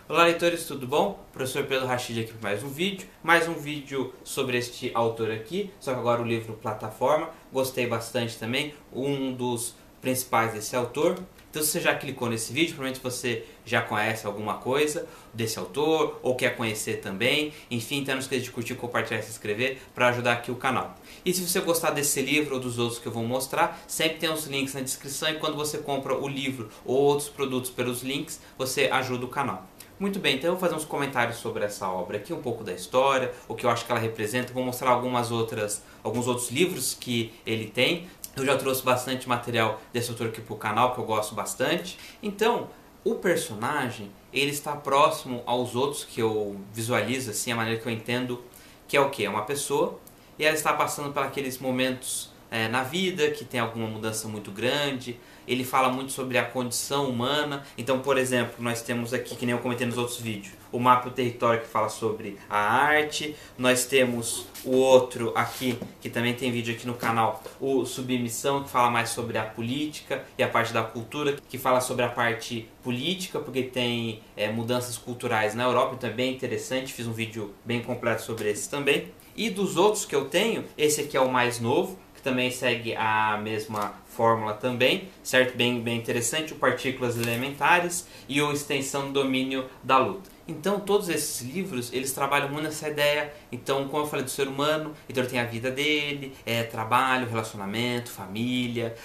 Olá leitores, tudo bom? Professor Pedro Rachid aqui para mais um vídeo sobre este autor aqui, só que agora o livro Plataforma. Gostei bastante também, um dos principais desse autor. Então se você já clicou nesse vídeo, provavelmente você já conhece alguma coisa desse autor, ou quer conhecer também. Enfim, então não esqueça de curtir, compartilhar e se inscrever para ajudar aqui o canal. E se você gostar desse livro ou dos outros que eu vou mostrar, sempre tem os links na descrição e quando você compra o livro ou outros produtos pelos links, você ajuda o canal. Muito bem, então eu vou fazer uns comentários sobre essa obra aqui, um pouco da história, o que eu acho que ela representa, vou mostrar alguns outros livros que ele tem. Eu já trouxe bastante material desse autor aqui para o canal, que eu gosto bastante. Então, o personagem, ele está próximo aos outros que eu visualizo, assim, a maneira que eu entendo, que é o quê? É uma pessoa, e ela está passando por aqueles momentos na vida, que tem alguma mudança muito grande. Ele fala muito sobre a condição humana. Então, por exemplo, nós temos aqui, que nem eu comentei nos outros vídeos, o Mapa do Território, que fala sobre a arte. Nós temos o outro aqui, que também tem vídeo aqui no canal, o Submissão, que fala mais sobre a política e a parte da cultura, que fala sobre a parte política, porque tem mudanças culturais na Europa, então é bem interessante. Fiz um vídeo bem completo sobre esse também. E dos outros que eu tenho, esse aqui é o mais novo, também segue a mesma fórmula também, certo? Bem interessante, o Partículas Elementares e o Extensão do Domínio da Luta. Então todos esses livros, eles trabalham muito nessa ideia, então como eu falei do ser humano, então ele tem a vida dele, trabalho, relacionamento, família,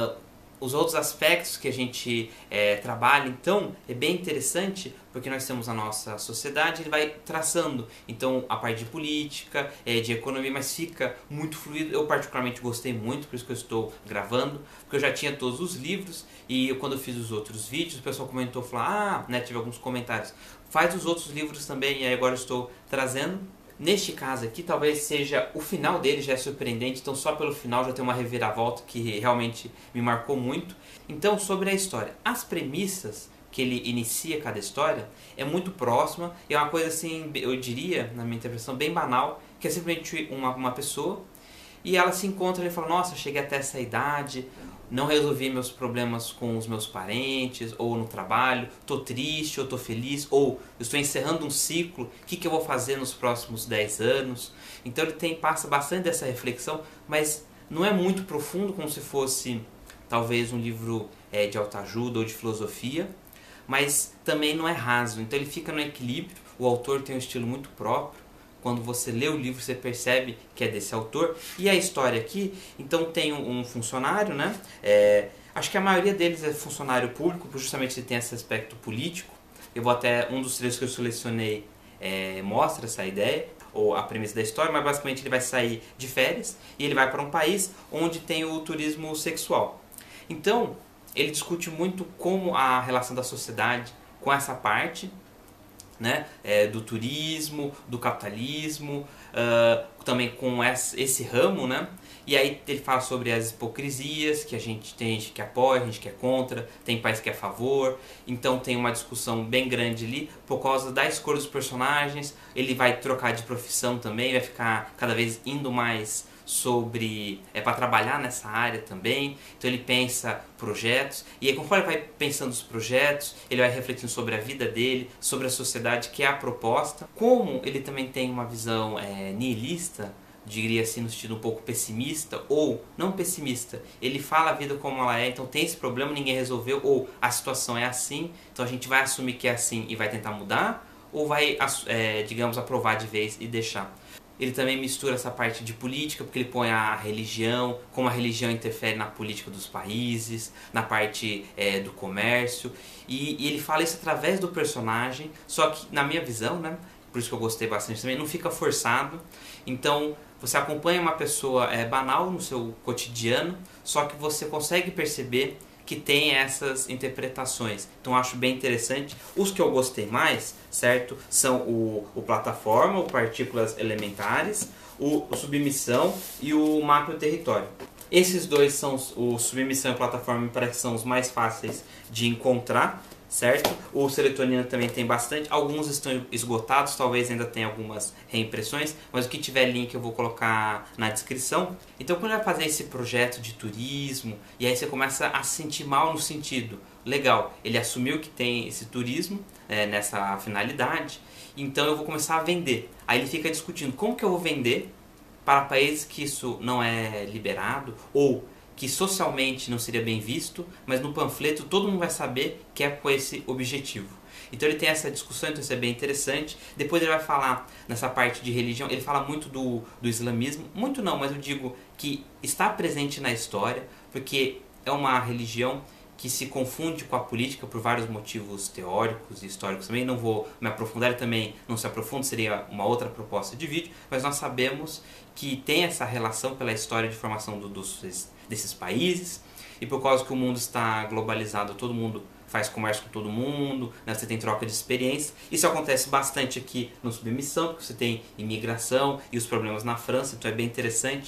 os outros aspectos que a gente trabalha. Então é bem interessante porque nós temos a nossa sociedade, ele vai traçando então a parte de política, de economia, mas fica muito fluido. Eu particularmente gostei muito, por isso que eu estou gravando, porque eu já tinha todos os livros e quando eu fiz os outros vídeos o pessoal comentou, falou, tive alguns comentários, faz os outros livros também, e aí agora eu estou trazendo. Neste caso aqui, talvez seja o final dele já é surpreendente, então só pelo final já tem uma reviravolta que realmente me marcou muito. Então, sobre a história, as premissas que ele inicia cada história é muito próxima, e é uma coisa assim, eu diria, na minha interpretação, bem banal, que é simplesmente uma pessoa, e ela se encontra e fala, nossa, cheguei até essa idade, não resolvi meus problemas com os meus parentes, ou no trabalho, estou triste, ou estou feliz, ou estou encerrando um ciclo, o que eu vou fazer nos próximos 10 anos? Então ele passa bastante dessa reflexão, mas não é muito profundo, como se fosse talvez um livro de autoajuda ou de filosofia, mas também não é raso, então ele fica no equilíbrio. O autor tem um estilo muito próprio. Quando você lê o livro, você percebe que é desse autor. E a história aqui, então tem um funcionário, né? Acho que a maioria deles é funcionário público, porque justamente ele tem esse aspecto político. Um dos trechos que eu selecionei mostra essa ideia, ou a premissa da história, mas basicamente ele vai sair de férias e ele vai para um país onde tem o turismo sexual. Então, ele discute muito como a relação da sociedade com essa parte, né, do turismo, do capitalismo, também com esse ramo, né? E aí ele fala sobre as hipocrisias, que tem gente que apoia, gente que é contra, tem país que é a favor. Então tem uma discussão bem grande ali por causa da escolha dos personagens. Ele vai trocar de profissão também, vai ficar cada vez indo mais para trabalhar nessa área também. Então ele pensa projetos, e aí conforme ele vai pensando os projetos, ele vai refletindo sobre a vida dele, sobre a sociedade, que é a proposta. Como ele também tem uma visão nihilista, diria assim, no estilo um pouco pessimista, ou não pessimista, ele fala a vida como ela é, então tem esse problema, ninguém resolveu, ou a situação é assim, então a gente vai assumir que é assim e vai tentar mudar, ou vai, digamos, aprovar de vez e deixar. Ele também mistura essa parte de política, porque ele põe a religião, como a religião interfere na política dos países, na parte do comércio, e ele fala isso através do personagem, só que na minha visão, né, por isso que eu gostei bastante também, não fica forçado. Então você acompanha uma pessoa banal no seu cotidiano, só que você consegue perceber que tem essas interpretações. Então acho bem interessante. Os que eu gostei mais, certo, são o Plataforma, o Partículas Elementares, o Submissão e o Mapa do Território. Esses dois são o Submissão e o Plataforma, me parece que são os mais fáceis de encontrar, certo? O Serotonina também tem bastante, alguns estão esgotados, talvez ainda tenha algumas reimpressões, mas o que tiver link eu vou colocar na descrição. Então quando ele vai fazer esse projeto de turismo, e aí você começa a se sentir mal no sentido, legal, ele assumiu que tem esse turismo, nessa finalidade, então eu vou começar a vender. Aí ele fica discutindo como que eu vou vender para países que isso não é liberado ou que socialmente não seria bem visto, mas no panfleto todo mundo vai saber que é com esse objetivo. Então ele tem essa discussão, então isso é bem interessante. Depois ele vai falar nessa parte de religião, ele fala muito do islamismo, muito não, mas eu digo que está presente na história, porque é uma religião que se confunde com a política por vários motivos teóricos e históricos também. Não vou me aprofundar, ele também não se aprofunda, seria uma outra proposta de vídeo, mas nós sabemos que tem essa relação pela história de formação desses países, e por causa que o mundo está globalizado, todo mundo faz comércio com todo mundo, né? Você tem troca de experiência. Isso acontece bastante aqui no Submissão, porque você tem imigração e os problemas na França, então é bem interessante.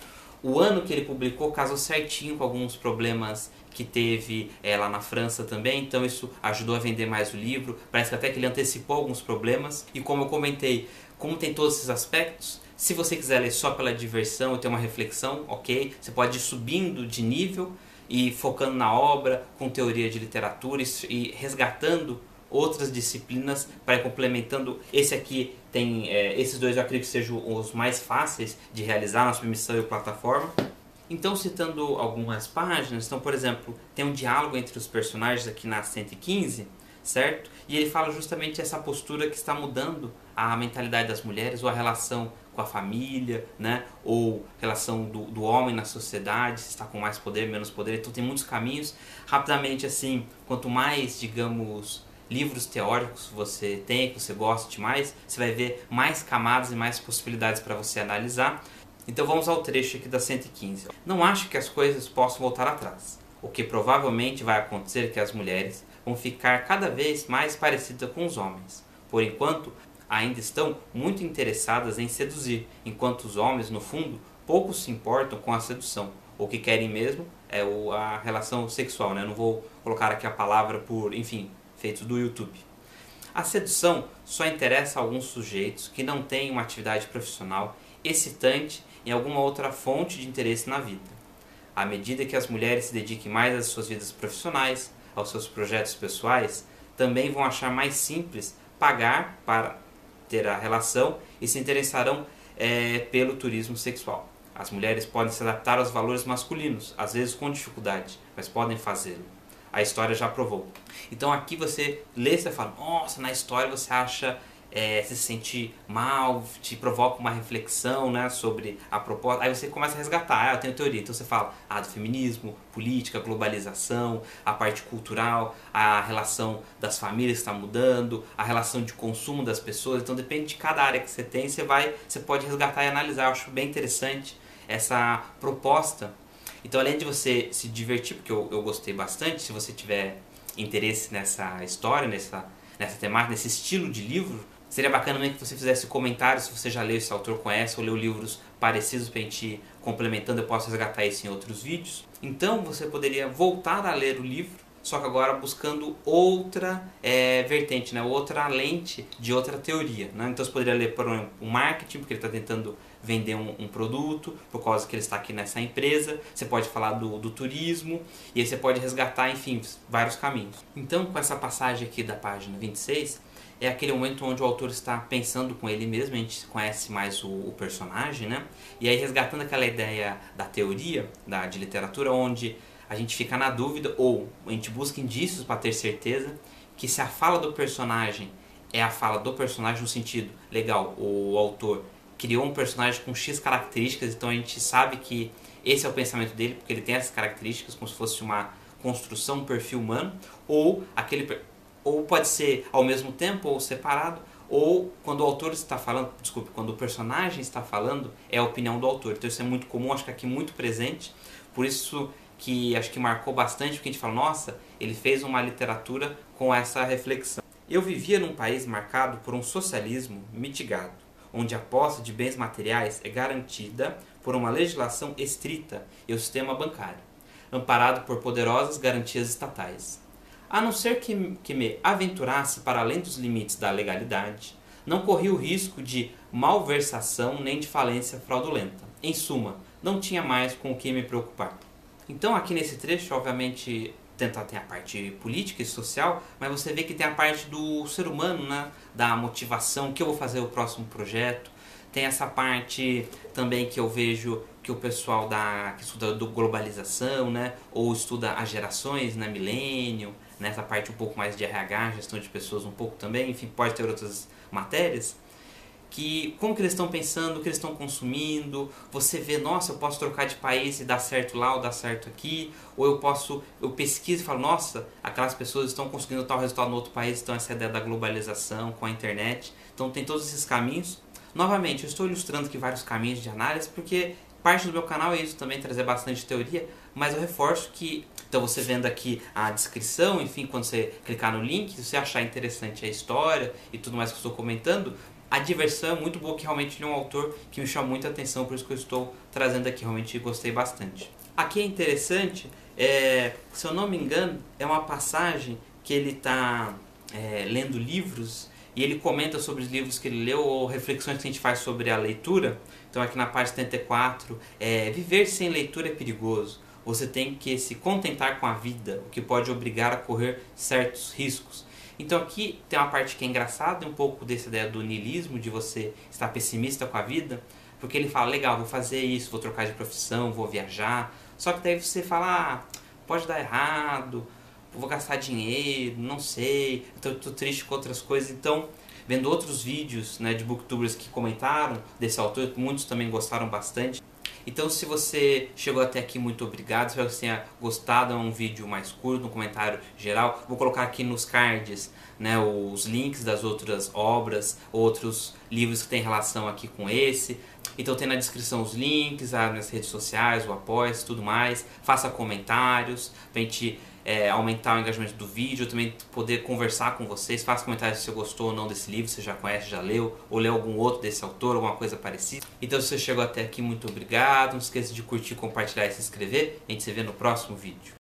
O ano que ele publicou casou certinho com alguns problemas que teve lá na França também, então isso ajudou a vender mais o livro. Parece que até que ele antecipou alguns problemas. E como eu comentei, como tem todos esses aspectos, se você quiser ler só pela diversão e ter uma reflexão, ok, você pode ir subindo de nível e focando na obra, com teoria de literatura e resgatando outras disciplinas para ir complementando. Esse aqui tem, esses dois eu acredito que sejam os mais fáceis de realizar na Submissão e plataforma. Então, citando algumas páginas, então, por exemplo, tem um diálogo entre os personagens aqui na 115, certo? E ele fala justamente essa postura que está mudando a mentalidade das mulheres, ou a relação com a família, né? Ou relação do homem na sociedade, se está com mais poder, menos poder. Então tem muitos caminhos. Rapidamente, assim, quanto mais, digamos, livros teóricos você tem, que você goste mais, você vai ver mais camadas e mais possibilidades para você analisar. Então vamos ao trecho aqui da 115. Não acho que as coisas possam voltar atrás. O que provavelmente vai acontecer é que as mulheres vão ficar cada vez mais parecidas com os homens. Por enquanto, ainda estão muito interessadas em seduzir, enquanto os homens, no fundo, pouco se importam com a sedução. O que querem mesmo é a relação sexual, né? Eu não vou colocar aqui a palavra por, enfim, feitos do YouTube. A sedução só interessa a alguns sujeitos que não têm uma atividade profissional excitante em alguma outra fonte de interesse na vida. À medida que as mulheres se dediquem mais às suas vidas profissionais, aos seus projetos pessoais, também vão achar mais simples pagar para ter a relação e se interessarão pelo turismo sexual. As mulheres podem se adaptar aos valores masculinos, às vezes com dificuldade, mas podem fazê-lo. A história já provou. Então aqui você lê e você fala, nossa, na história você acha, se sente mal, te provoca uma reflexão, né, sobre a proposta. Aí você começa a resgatar, eu tenho teoria. Então você fala do feminismo, política, globalização, a parte cultural, a relação das famílias que está mudando, a relação de consumo das pessoas. Então depende de cada área que você tem, você pode resgatar e analisar. Eu acho bem interessante essa proposta. Então, além de você se divertir, porque eu gostei bastante, se você tiver interesse nessa história, nessa temática, nesse estilo de livro, seria bacana também que você fizesse comentários se você já leu esse autor, conhece ou leu livros parecidos para a gente ir complementando. Eu posso resgatar isso em outros vídeos. Então, você poderia voltar a ler o livro, só que agora buscando outra vertente, né? Outra lente de outra teoria, né? Então, você poderia ler, por exemplo, o marketing, porque ele está tentando vender um produto, por causa que ele está aqui nessa empresa. Você pode falar do turismo, e aí você pode resgatar, enfim, vários caminhos. Então, com essa passagem aqui da página 26, é aquele momento onde o autor está pensando com ele mesmo, a gente conhece mais o personagem, né? E aí resgatando aquela ideia da teoria, de literatura, onde a gente fica na dúvida, ou a gente busca indícios para ter certeza que se a fala do personagem é a fala do personagem no sentido, legal, o autor criou um personagem com X características, então a gente sabe que esse é o pensamento dele, porque ele tem essas características, como se fosse uma construção, um perfil humano, ou pode ser ao mesmo tempo, ou separado, ou quando o autor está falando, quando o personagem está falando, é a opinião do autor. Então isso é muito comum, acho que aqui muito presente, por isso que acho que marcou bastante, porque a gente fala, nossa, ele fez uma literatura com essa reflexão. Eu vivia num país marcado por um socialismo mitigado, onde a posse de bens materiais é garantida por uma legislação estrita e o sistema bancário, amparado por poderosas garantias estatais. A não ser que me aventurasse para além dos limites da legalidade, não corria o risco de malversação nem de falência fraudulenta. Em suma, não tinha mais com o que me preocupar. Então aqui nesse trecho, obviamente, tem a parte política e social, mas você vê que tem a parte do ser humano, né? Da motivação, que eu vou fazer o próximo projeto. Tem essa parte também que eu vejo que o pessoal que estuda do globalização, né? Ou estuda as gerações, né? Milênio, né? Essa parte um pouco mais de RH, gestão de pessoas um pouco também, enfim, pode ter outras matérias. Que como que eles estão pensando, o que eles estão consumindo, você vê, nossa, eu posso trocar de país e dar certo lá ou dar certo aqui, ou eu pesquiso e falo, nossa, aquelas pessoas estão conseguindo tal resultado no outro país, então essa ideia da globalização com a internet, então tem todos esses caminhos. Novamente, eu estou ilustrando aqui vários caminhos de análise, porque parte do meu canal é isso também, trazer bastante teoria, mas eu reforço que, então você vendo aqui a descrição, enfim, quando você clicar no link, se você achar interessante a história e tudo mais que eu estou comentando, a diversão é muito boa, que realmente ele é um autor que me chama muita atenção, por isso que eu estou trazendo aqui, realmente gostei bastante. Aqui é interessante, se eu não me engano, é uma passagem que ele está lendo livros e ele comenta sobre os livros que ele leu ou reflexões que a gente faz sobre a leitura. Então aqui na página 74, viver sem leitura é perigoso. Você tem que se contentar com a vida, o que pode obrigar a correr certos riscos. Então aqui tem uma parte que é engraçada, um pouco dessa ideia do niilismo, de você estar pessimista com a vida, porque ele fala, legal, vou fazer isso, vou trocar de profissão, vou viajar, só que daí você fala, pode dar errado, vou gastar dinheiro, não sei, estou triste com outras coisas. Então, vendo outros vídeos, né, de booktubers que comentaram desse autor, muitos também gostaram bastante. Então, se você chegou até aqui, muito obrigado. Espero que você tenha gostado. É um vídeo mais curto, um comentário geral. Vou colocar aqui nos cards, né, os links das outras obras, outros livros que têm relação aqui com esse. Então tem na descrição os links, as minhas redes sociais, o apoio, tudo mais. Faça comentários pra gente aumentar o engajamento do vídeo, também poder conversar com vocês. Faça comentários se você gostou ou não desse livro, se você já conhece, já leu, ou leu algum outro desse autor, alguma coisa parecida. Então se você chegou até aqui, muito obrigado. Não esqueça de curtir, compartilhar e se inscrever. A gente se vê no próximo vídeo.